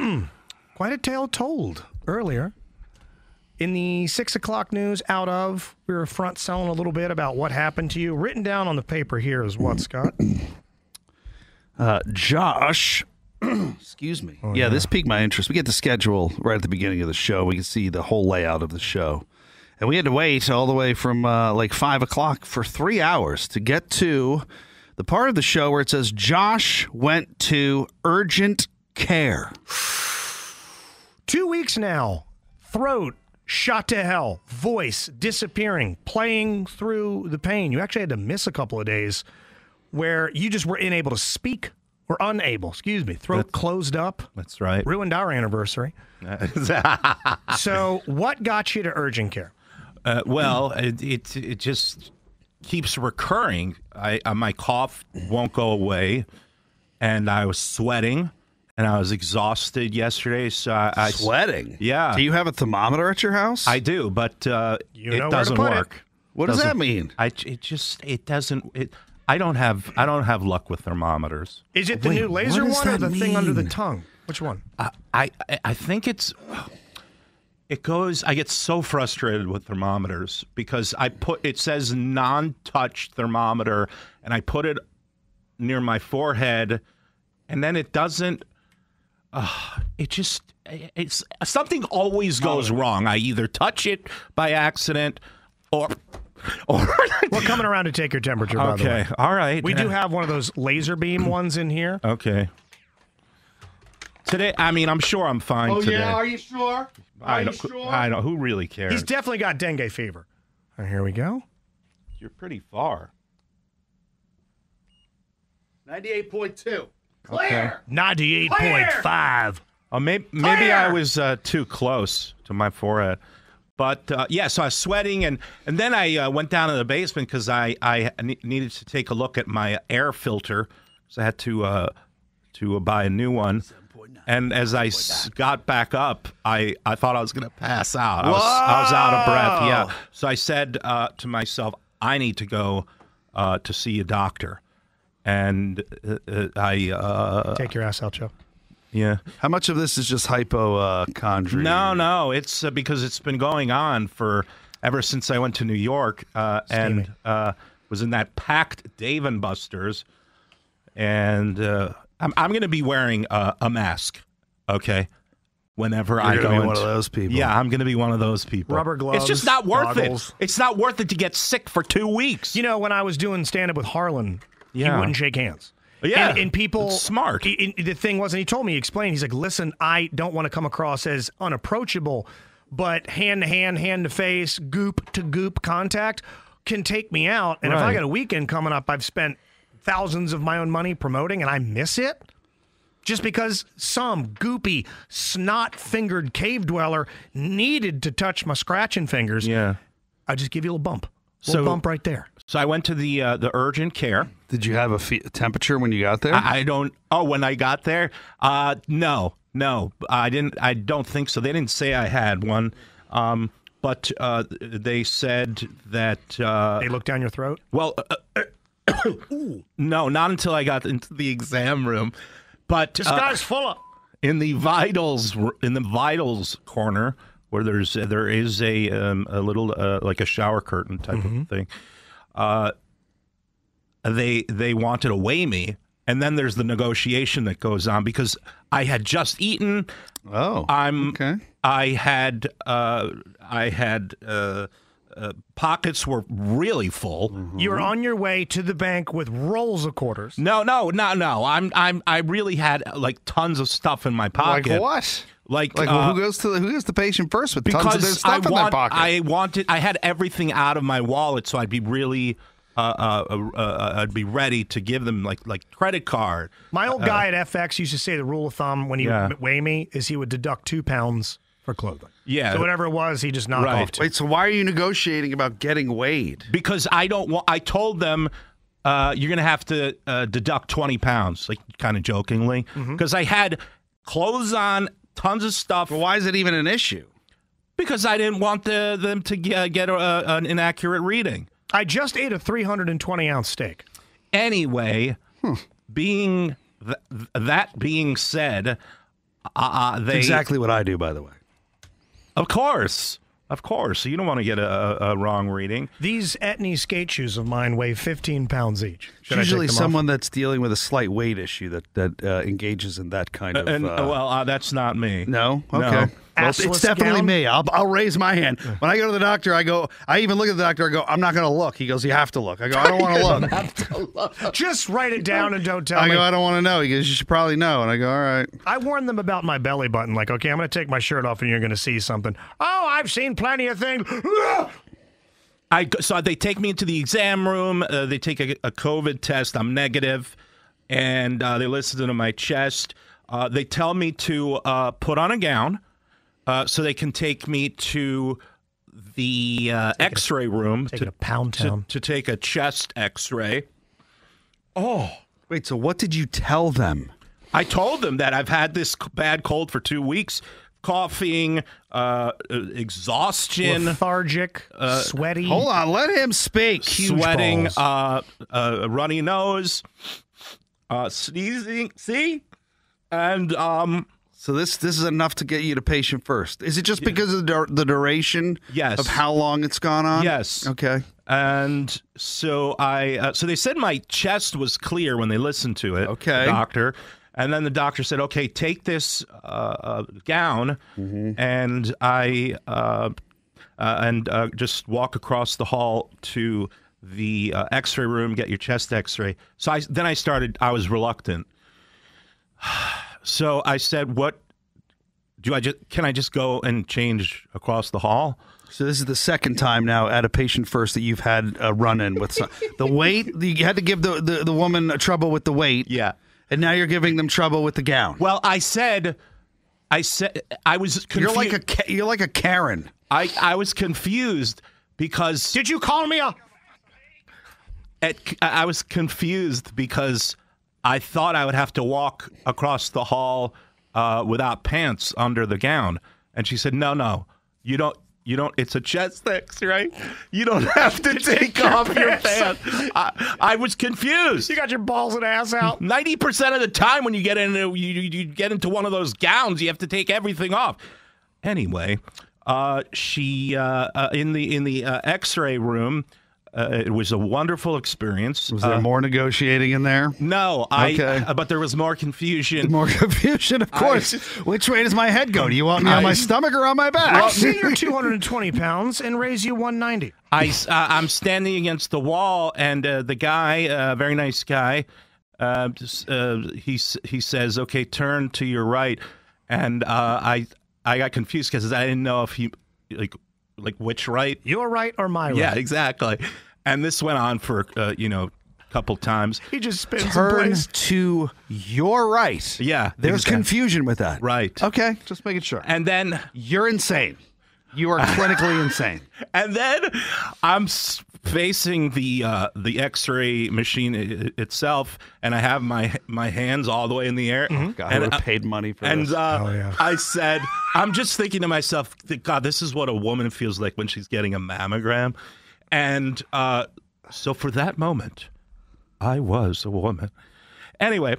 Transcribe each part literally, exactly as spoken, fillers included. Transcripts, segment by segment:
Quite a tale told earlier. In the six o'clock news out of, we were front selling a little bit about what happened to you. Written down on the paper here is what, Scott? Uh, Josh, excuse me. Oh, yeah, yeah. this piqued my interest. We get the schedule right at the beginning of the show. We can see the whole layout of the show. And we had to wait all the way from uh, like five o'clock for three hours to get to the part of the show where it says Josh went to urgent care. Two weeks now. Throat shot to hell. Voice disappearing. Playing through the pain. You actually had to miss a couple of days where you just were unable to speak. Or unable, excuse me. Throat that's, closed up. That's right. Ruined our anniversary. So what got you to urgent care? Uh, well, it, it it just keeps recurring. I uh, my cough won't go away, and I was sweating, and I was exhausted yesterday. So I, I sweating. Yeah. Do you have a thermometer at your house? I do, but uh, you it know doesn't where to put work. It. What doesn't, does that mean? I it just it doesn't. It, I don't have I don't have luck with thermometers. Is it the Wait, new laser what does one or that the thing under the mean? tongue? Which one? I I, I think it's. It goes. I get so frustrated with thermometers because I put it says non-touch thermometer, and I put it near my forehead, and then it doesn't. Uh, it just it's something always goes wrong. I either touch it by accident, or or we're coming around to take your temperature. By okay, the way. All right. We do have one of those laser beam ones in here. Okay. Today, I mean, I'm sure I'm fine Oh, today. yeah? Are you sure? Are I you don't, sure? I don't. Who really cares? He's definitely got dengue fever. And here we go. You're pretty far. ninety-eight point two. Okay. Clear! ninety-eight point five. Oh, maybe maybe I was uh, too close to my forehead. But, uh, yeah, so I was sweating, and, and then I uh, went down to the basement because I, I ne- needed to take a look at my air filter. So I had to uh, to uh, buy a new one. And as I s- got back up, I, I thought I was going to pass out. I was, I was out of breath, yeah. So I said uh, to myself, I need to go uh, to see a doctor. And uh, uh, I... Uh, Take your ass out, Joe. Yeah. How much of this is just hypochondria? No, no. It's uh, because it's been going on for ever since I went to New York uh, and uh, was in that packed Dave and Buster's. And uh, I'm, I'm going to be wearing uh, a mask, okay, whenever You're I gonna go be into, one of those people. Yeah, I'm going to be one of those people. Rubber gloves, It's just not worth goggles. it. It's not worth it to get sick for two weeks. You know, when I was doing stand-up with Harlan, Yeah. he wouldn't shake hands. Yeah, and, and people it's smart. He, he- the thing was, and he told me, he explained, he's like, listen, I don't want to come across as unapproachable, but hand to hand, hand to face, goop to goop contact can take me out. And if I Right. got a weekend coming up, I've spent thousands of my own money promoting, and I miss it just because some goopy, snot-fingered cave dweller needed to touch my scratching fingers. Yeah. I just give you a little bump, a little So- bump right there. So I went to the uh, the urgent care. Did you have a fe- temperature when you got there? I, I don't. Oh, when I got there, uh, no, no, I didn't. I don't think so. They didn't say I had one, um, but uh, they said that. Uh, They look down your throat. well, uh, no, not until I got into the exam room. But This uh, guy's full of. in the vitals in the vitals corner where there's there is a um, a little uh, like a shower curtain type Mm-hmm. of thing. Uh, they they wanted to weigh me, and then there's the negotiation that goes on because I had just eaten. oh, I'm okay. I had uh, I had uh, uh, pockets were really full. You were on your way to the bank with rolls of quarters. No, no, no, no. I'm I'm I really had like tons of stuff in my pocket. Like what? Like, Like uh, well, who goes to the, who goes to the patient first with because tons of their stuff I in want, their pocket? I wanted, I had everything out of my wallet, so I'd be really, uh, uh, uh, uh, I'd be ready to give them like, like credit card. My old guy at F X used to say the rule of thumb when he Yeah. would weigh me is he would deduct two pounds for clothing. Yeah. So whatever it was, he just knocked Right. off two. Wait, so why are you negotiating about getting weighed? Because I don't want. I told them uh, you're going to have to uh, deduct twenty pounds, like kind of jokingly, because I had clothes on, tons of stuff. Well, why is it even an issue? Because I didn't want the, them to get, get a, an inaccurate reading. I just ate a three hundred twenty ounce steak. Anyway, being th- that being said, Uh, they Exactly what I do, by the way. Of course. Of course. You don't want to get a, a wrong reading. These Etnies skate shoes of mine weigh fifteen pounds each. Should I Usually take them someone off? that's dealing with a slight weight issue that, that uh, engages in that kind of... And, uh, well, uh, that's not me. no? No. Okay. Well, Assless it's definitely gown? me. I'll, I'll raise my hand. When I go to the doctor, I go, I even look at the doctor, I go, I'm not going to look. He goes, you have to look. I go, I don't want to look. Just write it down and don't tell I me. go, I don't want to know. He goes, you should probably know. And I go, all right. I warned them about my belly button. Like, okay, I'm going to take my shirt off and you're going to see something. Oh, I've seen plenty of things. I go- so they take me into the exam room. Uh, they take a, a COVID test. I'm negative, and uh, they listen to my chest. Uh, they tell me to uh, put on a gown uh, so they can take me to the uh, X-ray room Take to, it to Pound to, Town. to take a chest X-ray. Oh, Wait, so what did you tell them? I told them that I've had this c- bad cold for two weeks. Coughing, uh, uh, exhaustion, Lethargic, sweaty. Hold on, let him speak. Huge sweating, balls. uh, uh, runny nose, uh, sneezing. See, and um, So this this is enough to get you to patient first. Is it just because of the, dur- the duration Yes. of how long it's gone on? Yes. Okay. and so I, uh, so they said my chest was clear when they listened to it. Okay. the doctor, and then the doctor said, "Okay, take this uh, uh, gown," and I, uh, uh, and uh, just walk across the hall to the uh, X-ray room, get your chest X-ray. So I then I started. I was reluctant. So I said, "What do I just? Can I just go and change across the hall?" So this is the second time now at a patient first that you've had a run-in with some, the weight. You had to give the, the, the woman trouble with the weight. Yeah. And now you're giving them trouble with the gown. Well, I said, I said, I was confused. You're like a Ka- you're like a Karen. I, I was confused because Did you call me a... at, I was confused because I thought I would have to walk across the hall uh, without pants under the gown, and she said, "No, no, you don't." You don't. It's a chest X-ray. You don't have to take your off your pants. pants. I, I was confused. You got your balls and ass out? Ninety percent of the time, when you get into you, you you get into one of those gowns, you have to take everything off. Anyway, uh, she uh, uh, in the in the uh, X-ray room. Uh, it was a wonderful experience. Was there Uh, more negotiating in there? no, I. Okay. Uh, but there was more confusion. More confusion, of course. Which way does my head go? Do you want me on I- my stomach or on my back? I'll see you're two hundred twenty pounds and raise you one ninety. I, uh, I'm standing against the wall, and uh, the guy, a uh, very nice guy, uh, just, uh, he s- he says, "Okay, turn to your right," and uh, I I got confused because I didn't know if he like like which right. Your right or my right? Yeah, exactly. And this went on for uh, you know a couple times. He just spins in Turn place. to your right. Yeah, There's exactly. confusion with that. Right. Okay, just making sure. And then You're insane. You are clinically insane. and then I'm s- facing the uh, the X-ray machine I- itself, and I have my my hands all the way in the air. God, I and would have I- paid money for And this. uh, Oh, yeah. I said, I'm just thinking to myself, God, this is what a woman feels like when she's getting a mammogram. And uh, so for that moment, I was a woman. Anyway,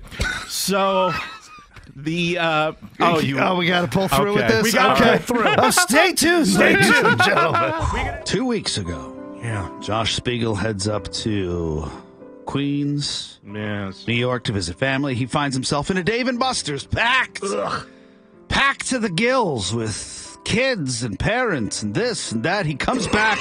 so the uh, oh you oh, we got to pull through with Okay. this. We gotta okay. pull through. Oh, stay tuned, ladies and gentlemen. Two weeks ago, Yeah. Josh Spiegel heads up to Queens, yes. New York to visit family. He finds himself in a Dave and Buster's, packed, packed to the gills with kids and parents and this and that. He comes back,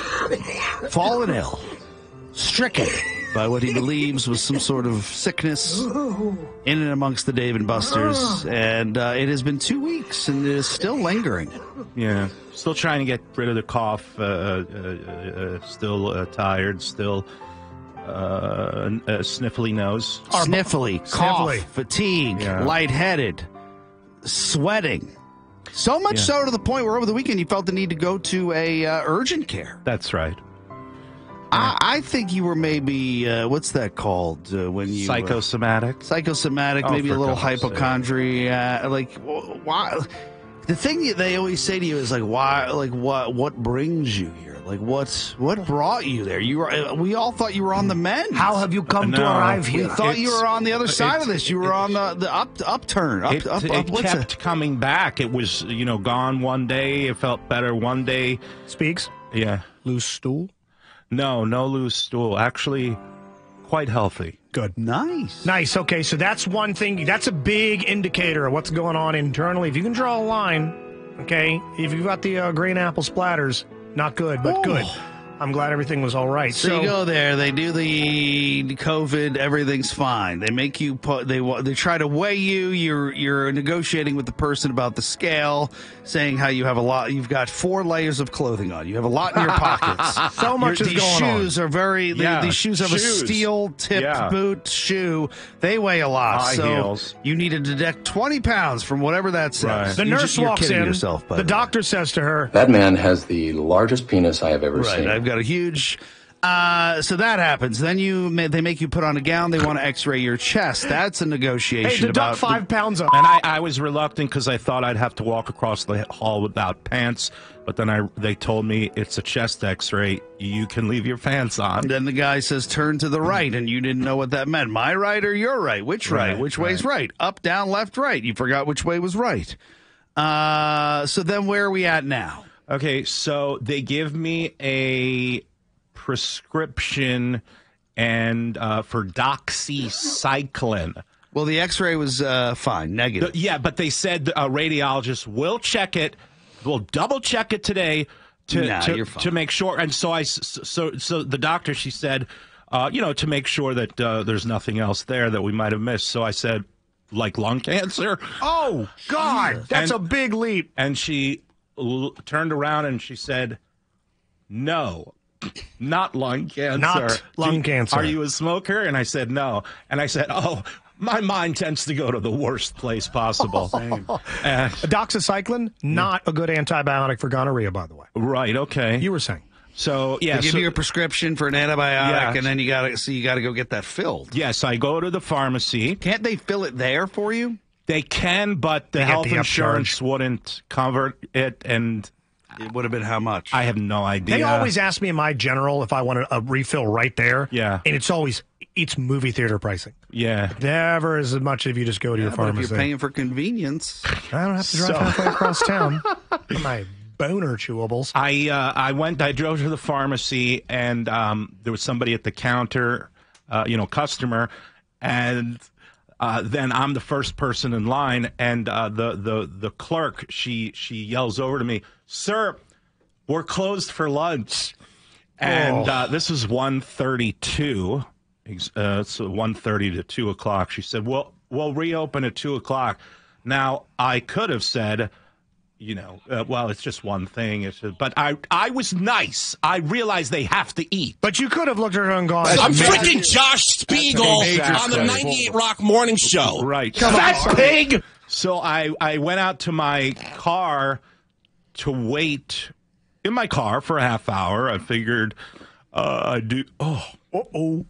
fallen ill, stricken by what he believes was some sort of sickness in and amongst the Dave and Buster's, and uh, it has been two weeks and it is still lingering. Yeah, still trying to get rid of the cough. Uh, uh, uh, uh, still uh, tired. Still uh, a sniffly nose. Sniffly, cough, Sniffly. fatigue, Yeah. lightheaded, sweating. So much Yeah. so to the point where over the weekend you felt the need to go to a uh, urgent care. That's right. I, I think you were maybe uh, what's that called uh, when you uh, Psychosomatic. psychosomatic, Oh, maybe a for little God's sake. hypochondria. Like wh- why? The thing that they always say to you is like, why? Like what? What brings you here? Like, what's what brought you there? You were. We all thought you were on the mend. How have you come No, to arrive We here? thought you It's- were on the other side of it's- this. You were on the, the up upturn. Up, It, up, it up, what's kept it? coming back. It was, you know, gone one day. It felt better one day. Speaks. Yeah. Loose stool. No, no loose stool. Actually, quite healthy. Good. Nice. Nice. Okay, so that's one thing. That's a big indicator of what's going on internally. If you can draw a line, okay, if you've got the uh, green apple splatters, not good, but Oh. good. I'm glad everything was all right. So, you go there, they do the COVID, everything's fine. They make you put, they wa- they try to weigh you. You're you're negotiating with the person about the scale, saying how you have a lot. You've got four layers of clothing on. You have a lot in your pockets. So much Your- is these going on. shoes are very. the- Yeah, these shoes have shoes. a steel tipped Yeah. boot shoe. They weigh a lot. High so heels. you need to deduct twenty pounds from whatever that says. Right. The You nurse just- you're walks kidding in. Yourself, by the way. doctor says to her, That man has the largest penis I have ever Right, seen. I've got a huge. Uh, so that happens. Then you ma- they make you put on a gown. They want to X-ray your chest. That's a negotiation. "Hey, deduct about five pounds of." And I, I was reluctant because I thought I'd have to walk across the hall without pants. But then I, they told me it's a chest X-ray. You can leave your pants on. Then the guy says, "Turn to the right," and you didn't know what that meant. My right or your right? Which right? Right, which way's right? Up, down, left, right. You forgot which way was right. Uh, so then where are we at now? Okay, so they give me a prescription and uh, for doxycycline. Well, the X-ray was uh, fine, negative. The- yeah, but they said a radiologist will check it. We'll double check it today to Nah, to, you're fine. to make sure. And so I s- so so the doctor, she said, uh, you know, to make sure that uh, there's nothing else there that we might have missed. So I said, like lung cancer. Oh God, that's And- a big leap. And she l- turned around and she said, no, not lung cancer. Not lung Do- cancer. Are you a smoker? And I said, no. And I said, oh, my mind tends to go to the worst place possible. Uh, Doxycycline, not a good antibiotic for gonorrhea, by the way. right, okay. You were saying. so, yeah. They give so- you a prescription for an antibiotic, Yeah. and then you got to so you got to go get that filled. yes, I go to the pharmacy. Can't they fill it there for you? They can, but the They get health the insurance wouldn't cover it, and It would have been how much? I have no idea. They always ask me in my general if I want a refill right there. Yeah. And it's always, it's movie theater pricing. Yeah. Never as much if you just go to Yeah, your but if pharmacy. you're paying for convenience. I don't have to drive So- halfway across town for my boner chewables. I uh, I went. I drove to the pharmacy, and um, there was somebody at the counter, uh, you know, customer, and uh, then I'm the first person in line, and uh, the the the clerk she she yells over to me, "Sir, we're closed for lunch," and Oh. uh, this is one thirty-two. Uh, it's one thirty to two o'clock. She said, "Well, we'll reopen at two o'clock." Now I could have said, you know, uh, well, it's just one thing. It's just, but I, I was nice. I realized they have to eat. But you could have looked at her and gone, I'm "Man, freaking Josh Spiegel major on the step. ninety-eight Rock Morning Show. Right. Fat pig! So I, I went out to my car to wait in my car for a half hour. I figured uh, I'd do. Oh, uh-oh,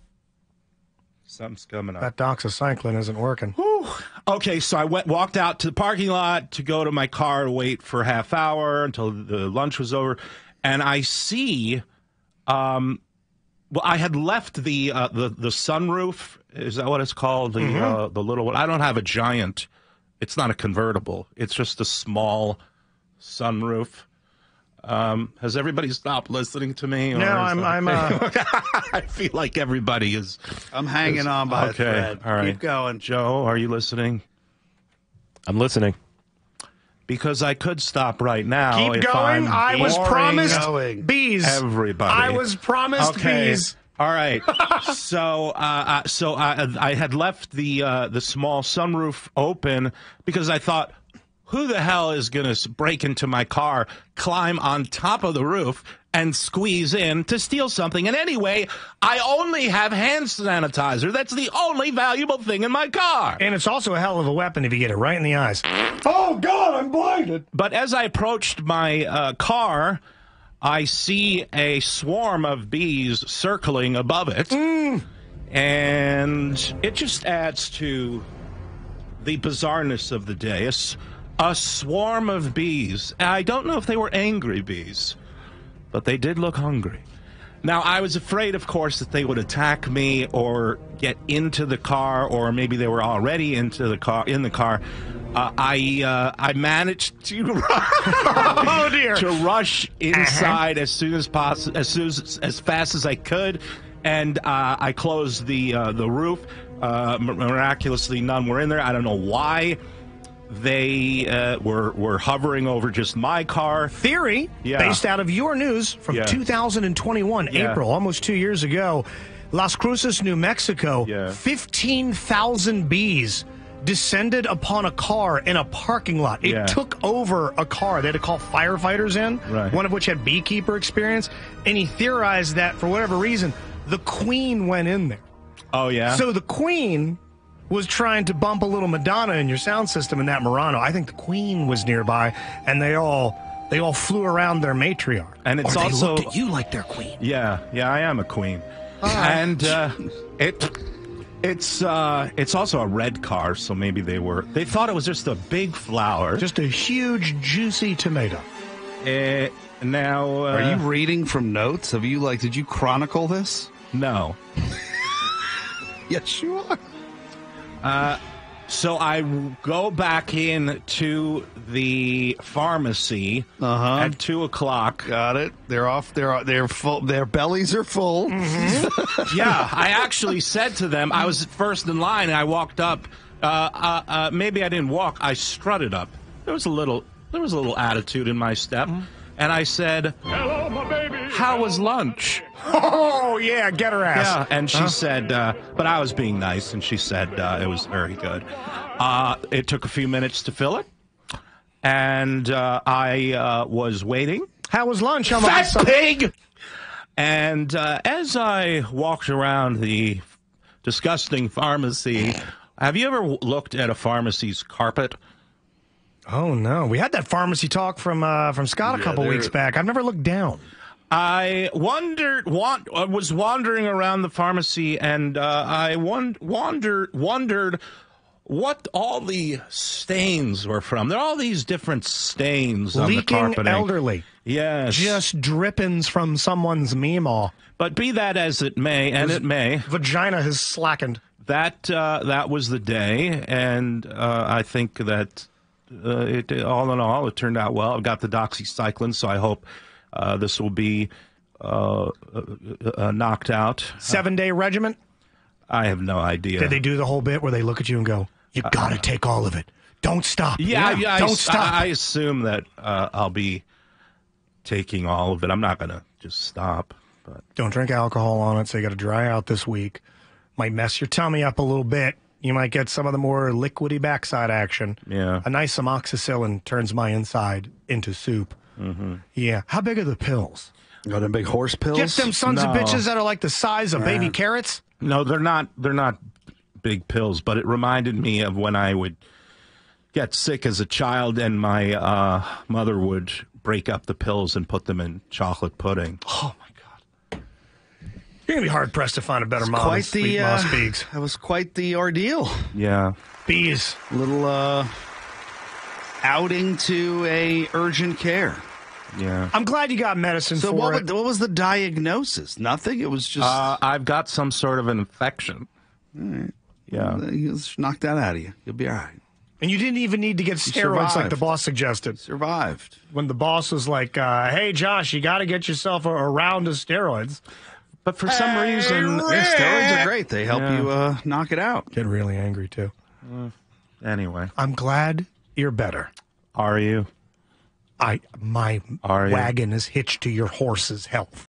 something's coming up. that doxycycline isn't working. Okay, so I went, walked out to the parking lot to go to my car to wait for a half hour until the lunch was over, and I see, um, well, I had left the uh, the the sunroof. Is that what it's called? The Mm-hmm. uh, the little one. I don't have a giant. It's not a convertible. It's just a small sunroof. Um, has everybody stopped listening to me? or No, is I'm, that- I'm, uh, I feel like everybody is. I'm hanging on by Okay, a thread. all right. Keep going. Joe, are you listening? I'm listening. Because I could stop right now. keep if going. I'm I was boring promised going. bees. everybody. I was promised okay. bees. All right. so, uh, uh, so I, I had left the uh, the small sunroof open because I thought, who the hell is going to break into my car, climb on top of the roof, and squeeze in to steal something? And anyway, I only have hand sanitizer. That's the only valuable thing in my car. And it's also a hell of a weapon if you get it right in the eyes. Oh, God, I'm blinded. But as I approached my uh, car, I see a swarm of bees circling above it. And it just adds to the bizarreness of the day. A, s- a swarm of bees. I don't know if they were angry bees, but they did look hungry. Now, I was afraid, of course, that they would attack me or get into the car, or maybe they were already into the car in the car. Uh, I uh, I managed to Oh dear. to rush inside uh-huh. as soon as possible, as soon as, as fast as I could, and uh, I closed the uh, the roof. Uh, miraculously, none were in there. I don't know why. They uh, were were hovering over just my car. Theory, yeah. based out of your news from yeah. two thousand twenty-one, yeah. April, almost two years ago, Las Cruces, New Mexico, yeah. fifteen thousand bees descended upon a car in a parking lot. It yeah. took over a car. They had to call firefighters in, right. one of which had beekeeper experience, and he theorized that for whatever reason, the queen went in there. Oh, yeah? So the queen was trying to bump a little Madonna in your sound system in that Murano. I think the queen was nearby, and they all they all flew around their matriarch. And it's or they also looked at you like their queen. Yeah, yeah, I am a queen. Oh. And uh, it it's uh, it's also a red car, so maybe they were they thought it was just a big flower. Just a huge, juicy tomato. Uh, now, uh, are you reading from notes? Have you like? Did you chronicle this? No. Yes, you are. Uh, so I go back in to the pharmacy uh-huh. at two o'clock. Got it. They're off. They're they're full. Their bellies are full. Mm-hmm. Yeah, I actually said to them, I was first in line, and I walked up. Uh, uh, uh, maybe I didn't walk. I strutted up. There was a little. There was a little attitude in my step, mm-hmm. and I said, "Hello, my baby. How was lunch?" Oh, yeah, get her ass. Yeah, and she huh? said, uh, but I was being nice, and she said uh, it was very good. Uh, it took a few minutes to fill it, and uh, I uh, was waiting. How was lunch? How Fat pig! And uh, as I walked around the disgusting pharmacy, have you ever looked at a pharmacy's carpet? Oh, no. We had that pharmacy talk from uh, from Scott a Yeah, couple they're- weeks back. I've never looked down. I wondered, want, I was wandering around the pharmacy, and uh, I won, wondered, wondered what all the stains were from. There are all these different stains on the Leaking carpeting. elderly. Yes. Just drippings from someone's meemaw. But be that as it may, and His it may, Vagina has slackened. that uh, that was the day, and uh, I think that uh, it all in all, it turned out well. I've got the doxycycline, so I hope uh, this will be uh, uh, uh, knocked out. Seven-day regiment? I have no idea. Did they do the whole bit where they look at you and go, you got to take all of it. Don't stop. Yeah, yeah. Don't I, stop. I, I assume that uh, I'll be taking all of it. I'm not going to just stop. But Don't drink alcohol on it, so you got to dry out this week. Might mess your tummy up a little bit. You might get some of the more liquidy backside action. Yeah. A nice amoxicillin turns my inside into soup. Mm-hmm. Yeah. How big are the pills? Got them big horse pills. Get them sons No. of bitches that are like the size of baby carrots. no, they're not. They're not big pills. But it reminded me of when I would get sick as a child, and my uh, mother would break up the pills and put them in chocolate pudding. Oh my God. You're gonna be hard pressed to find a better mom than Quite Sweet the Ma uh, Speaks. that was quite the ordeal. Yeah. Bees. Little uh, outing to a urgent care. Yeah. I'm glad you got medicine So for what, it. would, what was the diagnosis? Nothing. It was just Uh, I've got some sort of an infection. Yeah. you just knock that out of you. You'll be all right. And you didn't even need to get steroids like survived. the boss suggested. Survived. When the boss was like, uh, hey, Josh, you got to get yourself a, a round of steroids. But for some Hey, reason, Rick! Yeah, steroids are great. They help Yeah. you uh, knock it out. Get really angry, too. anyway, I'm glad you're better. are you? I My Are you? wagon is hitched to your horse's health.